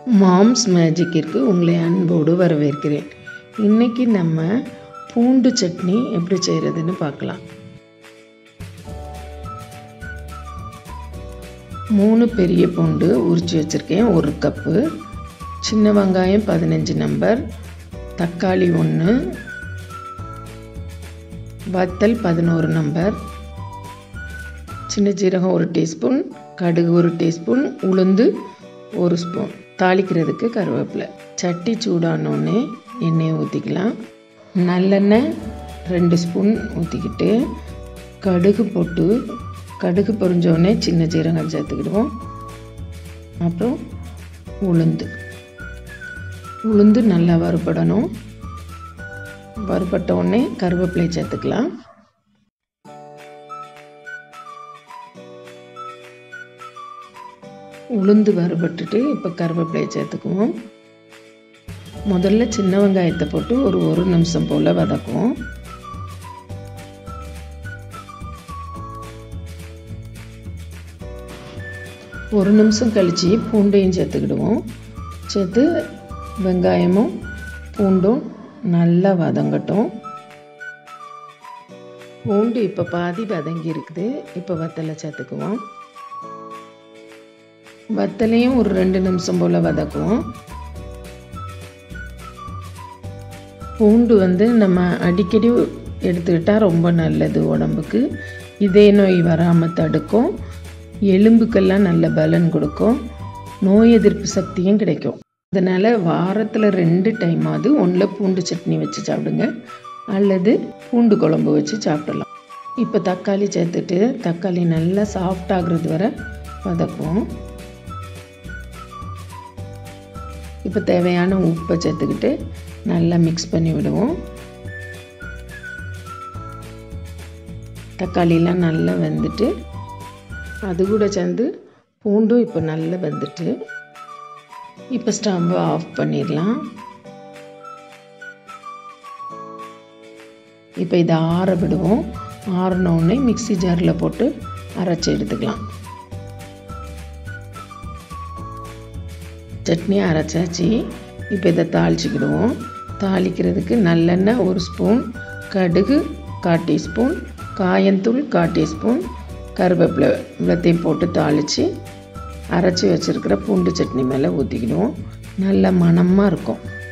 Moms மேஜிக்கிற்கு உங்களை அன்போடு வரவேற்கிறேன். இன்றைக்கி நம்ம பூண்டு சட்னி எப்படி செய்கிறதுன்னு பார்க்கலாம். 3 பெரிய பூண்டு உரித்து வச்சுருக்கேன், 1 கப்பு. சின்ன வெங்காயம் 15 நம்பர், தக்காளி 1, வத்தல் 11 நம்பர், சின்ன ஜீரகம் 1 டீஸ்பூன், கடுகு 1 டீஸ்பூன், உளுந்து 1 ஸ்பூன், தாளிக்கிறதுக்கு கருவேப்பிலை. சட்டி சூடானோடனே எண்ணெயை ஊற்றிக்கலாம். நல்லெண்ணெய் 2 ஸ்பூன் ஊற்றிக்கிட்டு கடுகு போட்டு, கடுகு பொரிஞ்சோடனே சின்ன ஜீரகம் சேர்த்துக்கிடுவோம். அப்புறம் உளுந்து நல்லா வறுபடணும். வறுபட்ட உடனே கருவேப்பிலை சேர்த்துக்கலாம். உளுந்து வறுபட்டுட்டு இப்போ கருவேப்பிலையை சேர்த்துக்குவோம். முதல்ல சின்ன வெங்காயத்தை போட்டு ஒரு நிமிஷம் போல் வதக்குவோம். ஒரு நிமிஷம் கழித்து பூண்டையும் சேர்த்துக்கிடுவோம். சேர்த்து வெங்காயமும் பூண்டும் நல்லா வதங்கட்டும். பூண்டு இப்போ பாதி வதங்கி இருக்குது. இப்போ வத்தலை சேர்த்துக்குவோம். வத்தலையும் ஒரு 2 நிமிஷம் போல் வதக்குவோம். பூண்டு நம்ம அடிக்கடி எடுத்துக்கிட்டால் ரொம்ப நல்லது உடம்புக்கு. இதய நோய் வராமல் தடுக்கும், எலும்புக்கெல்லாம் நல்ல பலன் கொடுக்கும், நோய் எதிர்ப்பு சக்தியும் கிடைக்கும். அதனால் வாரத்தில் 2 டைமாவது ஒன்றில் பூண்டு சட்னி வச்சு சாப்பிடுங்க, அல்லது பூண்டு குழம்பு வச்சு சாப்பிடலாம். இப்போ தக்காளி சேர்த்துட்டு தக்காளி நல்லா சாஃப்டாகிறது வரை வதக்குவோம். இப்போ தேவையான உப்பை சேர்த்துக்கிட்டு நல்லா மிக்ஸ் பண்ணி விடுவோம். தக்காளிலாம் நல்லா வெந்துட்டு அது கூட சேர்ந்து பூண்டும் இப்போ நல்லா வெந்துட்டு இப்போ ஸ்டவ்வை ஆஃப் பண்ணிடலாம். இப்போ இதை ஆற விடுவோம். ஆறினோடனே மிக்ஸி ஜாரில் போட்டு அரைச்சி எடுத்துக்கலாம். சட்னி அரைச்சாச்சு. இப்போ இதை தாளிச்சிக்கிடுவோம். தாளிக்கிறதுக்கு நல்லெண்ணெய் 1 ஸ்பூன், கடுகு 1/4 டீஸ்பூன், காயத்தூள் 1/4 டீஸ்பூன், கருவேப்பிலை இவ்வளோத்தையும் போட்டு தாளித்து அரைச்சி வச்சுருக்கிற பூண்டு சட்னி மேலே ஊற்றிக்கிடுவோம். நல்ல மணமாக இருக்கும்.